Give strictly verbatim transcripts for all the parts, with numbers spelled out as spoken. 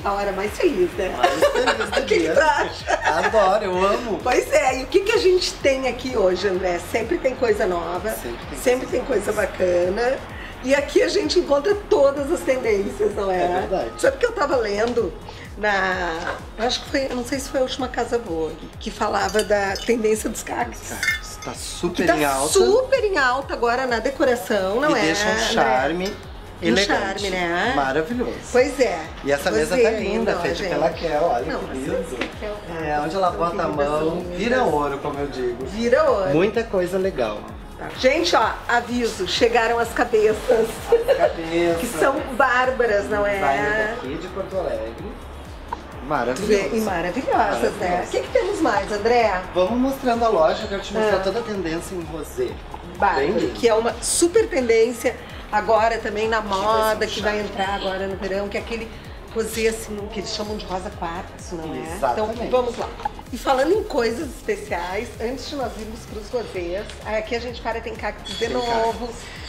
a hora mais feliz, né? Mais feliz do O que dia. que tu acha? Adoro, eu amo. Pois é, e o que, que a gente tem aqui hoje, André? Sempre tem coisa nova, Sempre tem sempre tem coisa bacana. E aqui a gente encontra todas as tendências, não é? É verdade. Sabe que eu tava lendo na... Acho que foi, eu não sei se foi a última Casa Vogue, que falava da tendência dos cactos. Tá Que super tá em alta. super em alta agora na decoração, não e é? deixa um André? charme Um elegante. charme, né? Maravilhoso. Pois é. E essa Pois mesa é, tá linda, ainda, ó, feita gente. pela Kel, olha Não, que mas lindo. essa aqui é o- É, onde ela bota a mão, lindas. vira ouro, como eu digo. Vira ouro. Muita coisa legal. Tá. Gente, ó, aviso, chegaram as cabeças. Cabeça. Que são bárbaras, não Designer é? daqui de Porto Alegre. E Maravilhoso. maravilhosas, né? O Maravilhoso. que, que temos mais, André? Vamos mostrando a loja, eu quero te mostrar Ah. toda a tendência em rosé. Bárbaro, Bem lindo. que é uma super tendência agora também na moda, vai ser que um vai charme. entrar agora no verão, que é aquele rosé assim, que eles chamam de rosa quartzo, não é? Exatamente. Então, vamos lá. E falando em coisas especiais, antes de nós irmos para os rosés, aqui a gente para, tem cactos de Tem novo.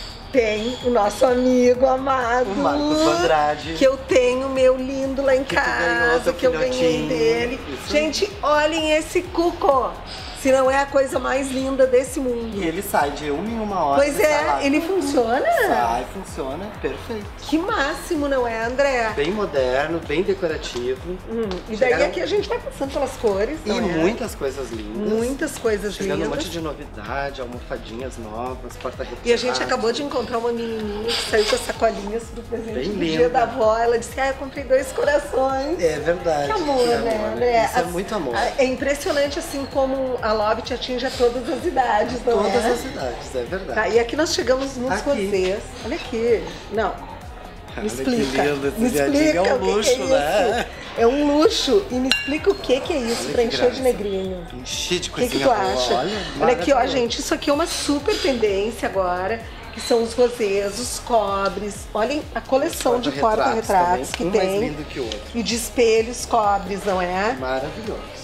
Tem o nosso amigo amado, O Marcos Andrade. que eu tenho meu lindo lá em Que tu ganhou, casa, teu que eu ganhei filhotinho. dele. Isso. Gente, olhem esse cuco, se não é a coisa mais linda desse mundo. E ele sai de uma em uma hora. Pois ele é, sai lá. ele funciona? Sai, funciona, perfeito. Que máximo, não é, André? Bem moderno, bem decorativo. Hum, e daí Chegaram- aqui a gente vai passando pelas cores, E não é? muitas coisas lindas. Muitas coisas Chegando lindas. um monte de novidade, almofadinhas novas, porta-retratos. E a gente acabou de encontrar uma menininha que saiu com as sacolinhas pro presente Bem do linda. dia da avó. Ela disse, ah, eu comprei dois corações. É verdade. Que amor, que né, André? Isso é As- muito amor. É impressionante assim como a Loft atinge a todas as idades, não Todas é? as idades, é verdade. Tá, e aqui nós chegamos nos Aqui. rosés. Olha aqui. Não. Me Olha que explica. lindo, esse me viadinho explica é um o que que luxo, é isso. né? É um luxo. E me explica o que, que é isso Olha pra que encher graça. de negrinho. Enchi de O que, que coisinha tu boa, acha? Olha, Olha aqui, ó, maravilhoso. gente. Isso aqui é uma super tendência agora, que são os rosés, os cobres. Olhem a coleção de Porta-retratos porta-retratos que também, um tem. mais lindo que o outro. E de espelhos cobres, não é? Maravilhoso.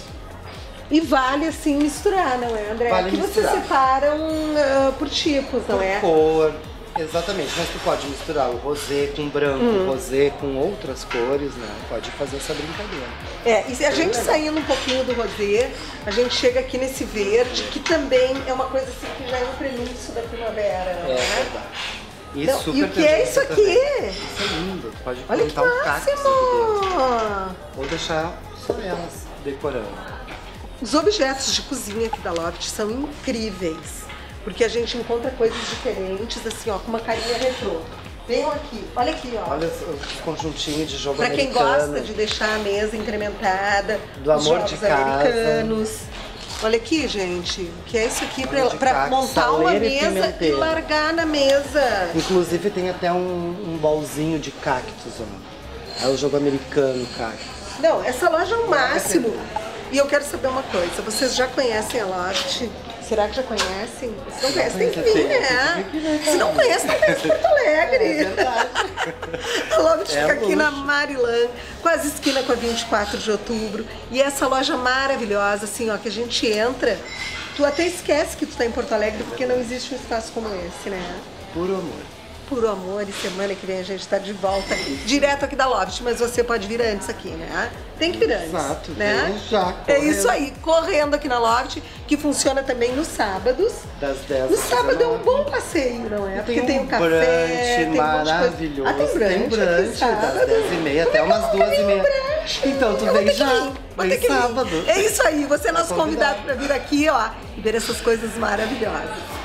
E vale assim misturar, não é, André? Vale Aqui vocês misturar. separam ah, por tipos, não Por é? cor, exatamente. Mas tu pode misturar o rosé com branco, Hum. o rosé com outras cores, né? Pode fazer essa brincadeira. É, e se a gente saindo um pouquinho do rosé, a gente chega aqui nesse verde, que também é uma coisa assim que já é um prenúncio da primavera, não É é? verdade. E, Não, super e o que é tendência isso aqui? também. Isso é lindo. Tu pode Olha que plantar um cactus aqui dentro. máximo! Ou deixar só elas decorando. Os objetos de cozinha aqui da Loft são incríveis, porque a gente encontra coisas diferentes, assim, ó, com uma carinha retrô. Venham aqui, olha aqui, ó. Olha os, os conjuntinhos de jogo Pra quem americano. gosta de deixar a mesa incrementada, Do os amor jogos de casa. americanos. Olha aqui, gente, o que é isso aqui pra, Olha de pra cacto, montar uma saleiro e mesa e pimenteiro. largar na mesa. Inclusive tem até um, um bolzinho de cactos, ó. É o jogo americano, cactus. Não, essa loja é o máximo. E eu quero saber uma coisa, vocês já conhecem a Loft? Será que já conhecem? Se não conhece, tem que vir, né? Se não conhece, não conhece Porto Alegre. É verdade. A Loft É fica aqui na luxo. Marilã, quase esquina com a vinte e quatro de outubro. E essa loja maravilhosa, assim, ó, que a gente entra, tu até esquece que tu tá em Porto Alegre, porque não existe um espaço como esse, né? Puro amor. Puro amor, e semana que vem a gente tá de volta, direto aqui da Loft, mas você pode vir antes aqui, né? Tem que vir antes, Exato, né? vem já, É correndo. isso aí, correndo aqui na Loft, que funciona também nos sábados. Das dez No às sábado é um dezenove. bom passeio, não é? E Porque tem um tem o café, brunch tem um monte de coisa. maravilhoso. Ah, tem brunch, Tem aqui brunch sábado. das dez e meia até Como é que umas eu duas e queria um meia. brunch? Então tu Eu vou vem ter que já, vir, vou ter vem que vir. sábado. É isso aí, você é Tá nosso convidado para vir aqui, ó, e ver essas coisas maravilhosas.